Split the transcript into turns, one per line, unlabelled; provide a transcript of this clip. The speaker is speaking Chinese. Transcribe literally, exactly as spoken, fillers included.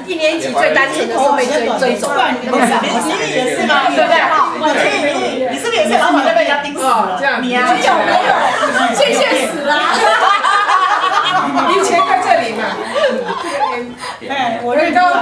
一年级最单纯的时候被追追走，
你你也是吗？
对不对？
我你你是不是也是老板在被人家盯死了？
这样
你啊，
没有没有，谢谢死啦！以前在这里嘛，
哎，我
遇到